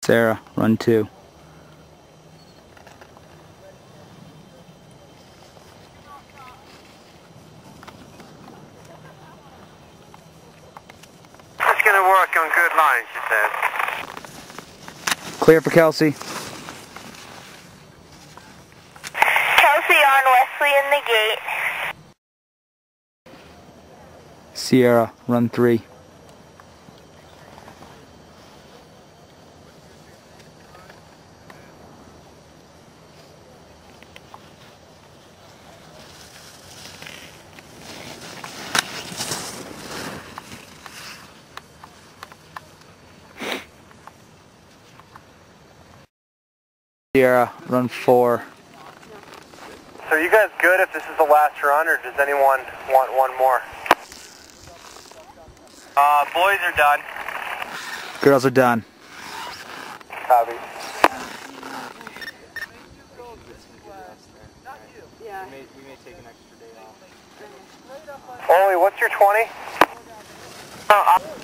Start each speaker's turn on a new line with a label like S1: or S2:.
S1: Sarah, run 2.
S2: It's going to work on good lines, she says.
S1: Clear for Kelsey.
S3: Kelsey on Wesley in the gate.
S1: Sierra, run 3. Sierra, run 4.
S2: So are you guys good if this is the last run, or does anyone want one more? Boys are done.
S1: Girls are done.
S2: Copy.
S3: Yeah.
S2: We may take an extra day off. Oli, what's your 20?